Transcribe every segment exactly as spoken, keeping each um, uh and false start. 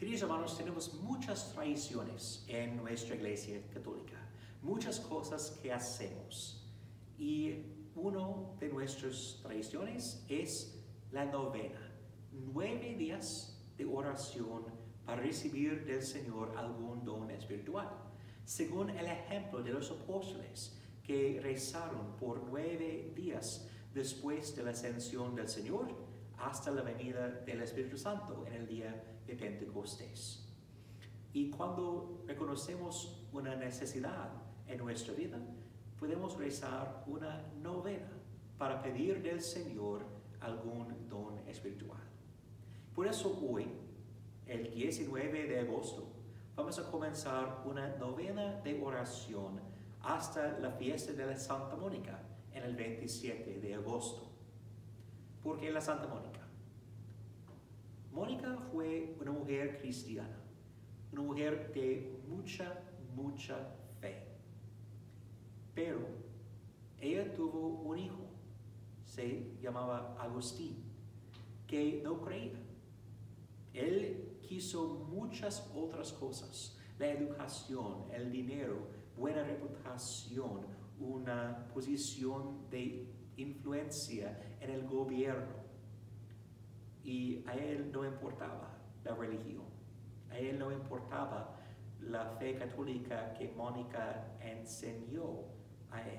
Queridos hermanos, tenemos muchas tradiciones en nuestra iglesia católica, muchas cosas que hacemos. Y una de nuestras tradiciones es la novena, nueve días de oración para recibir del Señor algún don espiritual, según el ejemplo de los apóstoles que rezaron por nueve días después de la ascensión del Señor hasta la venida del Espíritu Santo en el día de Pentecostés. Y cuando reconocemos una necesidad en nuestra vida, podemos rezar una novena para pedir del Señor algún don espiritual. Por eso hoy, el diecinueve de agosto, vamos a comenzar una novena de oración hasta la fiesta de la Santa Mónica en el veintisiete de agosto. ¿Por qué la Santa Mónica? Mónica fue una mujer cristiana, una mujer de mucha, mucha fe. Pero ella tuvo un hijo, se llamaba Agustín, que no creía. Él quiso muchas otras cosas, la educación, el dinero, buena reputación, una posición de influencia en el gobierno. Y a él no importaba la religión, a él no importaba la fe católica que Mónica enseñó a él.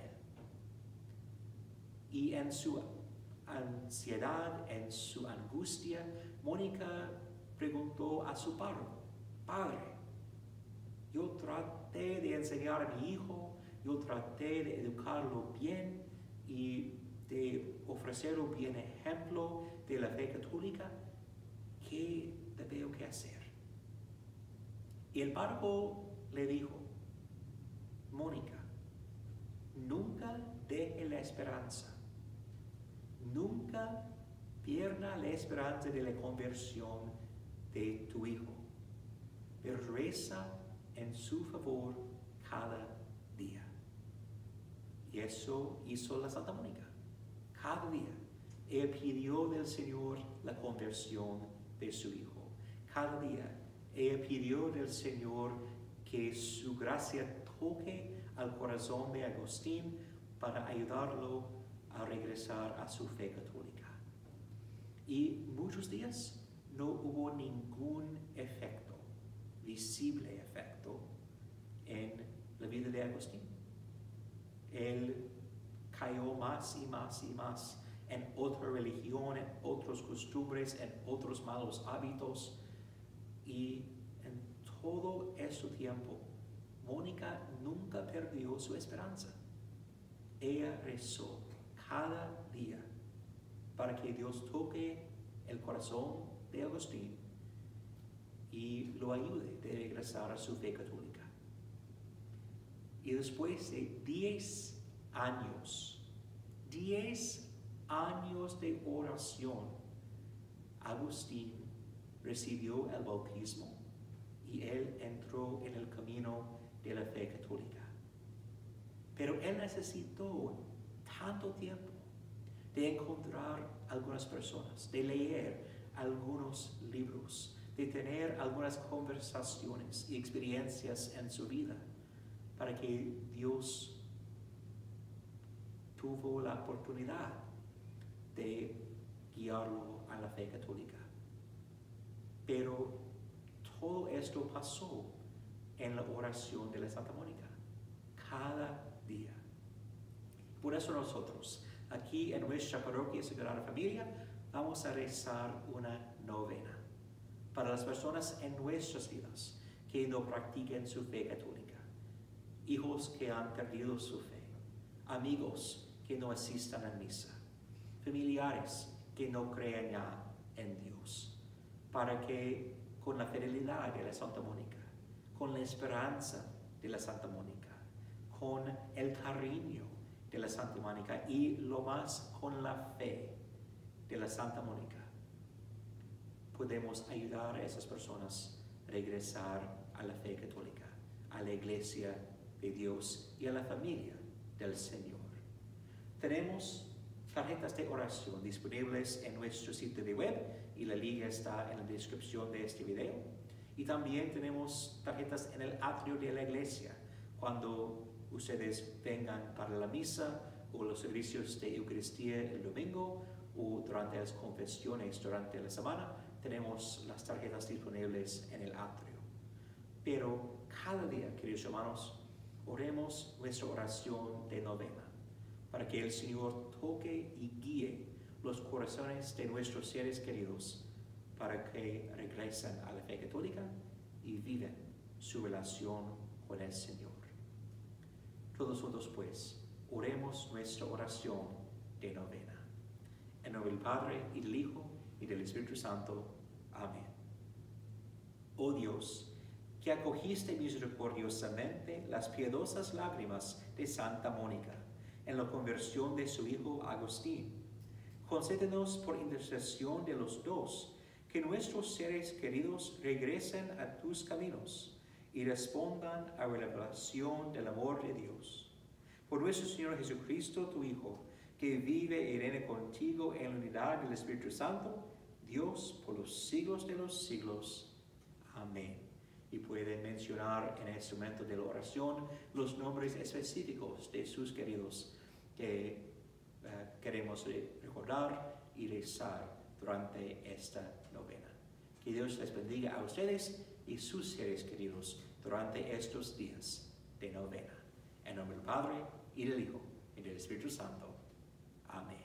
Y en su ansiedad, en su angustia, Mónica preguntó a su padre, Padre, yo traté de enseñar a mi hijo, yo traté de educarlo bien y de ofrecer un bien ejemplo de la fe católica, ¿qué debo que hacer? Y el párroco le dijo, Mónica, nunca deje la esperanza, nunca pierda la esperanza de la conversión de tu hijo, pero reza en su favor cada día. Y eso hizo la Santa Mónica. Cada día ella pidió del Señor la conversión de su hijo. Cada día ella pidió del Señor que su gracia toque al corazón de Agustín para ayudarlo a regresar a su fe católica. Y muchos días no hubo ningún efecto, visible efecto, en la vida de Agustín. Él cayó más y más y más en otra religión, en otras costumbres, en otros malos hábitos. Y en todo ese tiempo, Mónica nunca perdió su esperanza. Ella rezó cada día para que Dios toque el corazón de Agustín y lo ayude a regresar a su fe católica. Y después de diez años, diez años de oración, Agustín recibió el bautismo y él entró en el camino de la fe católica. Pero él necesitó tanto tiempo de encontrar algunas personas, de leer algunos libros, de tener algunas conversaciones y experiencias en su vida, para que Dios tuvo la oportunidad de guiarlo a la fe católica. Pero todo esto pasó en la oración de la Santa Mónica, cada día. Por eso nosotros, aquí en nuestra parroquia Sagrada Familia, vamos a rezar una novena para las personas en nuestras vidas que no practiquen su fe católica, hijos que han perdido su fe, amigos que no asistan a misa, familiares que no creen ya en Dios, para que con la fidelidad de la Santa Mónica, con la esperanza de la Santa Mónica, con el cariño de la Santa Mónica y lo más con la fe de la Santa Mónica, podemos ayudar a esas personas a regresar a la fe católica, a la iglesia de Dios y a la familia del Señor. Tenemos tarjetas de oración disponibles en nuestro sitio de web y la liga está en la descripción de este video. Y también tenemos tarjetas en el atrio de la iglesia. Cuando ustedes vengan para la misa o los servicios de Eucaristía el domingo o durante las confesiones durante la semana, tenemos las tarjetas disponibles en el atrio. Pero cada día, queridos hermanos, oremos nuestra oración de novena para que el Señor toque y guíe los corazones de nuestros seres queridos para que regresen a la fe católica y viven su relación con el Señor. Todos juntos, pues, oremos nuestra oración de novena. En nombre del Padre, y del Hijo, y del Espíritu Santo. Amén. Oh Dios, que acogiste misericordiosamente las piadosas lágrimas de Santa Mónica en la conversión de su hijo Agustín, concédenos por intercesión de los dos que nuestros seres queridos regresen a tus caminos y respondan a la revelación del amor de Dios. Por nuestro Señor Jesucristo, tu Hijo, que vive y reina contigo en la unidad del Espíritu Santo, Dios por los siglos de los siglos. Amén. Y pueden mencionar en este momento de la oración los nombres específicos de sus queridos que uh, queremos recordar y rezar durante esta novena. Que Dios les bendiga a ustedes y sus seres queridos durante estos días de novena. En nombre del Padre, y del Hijo, y del Espíritu Santo. Amén.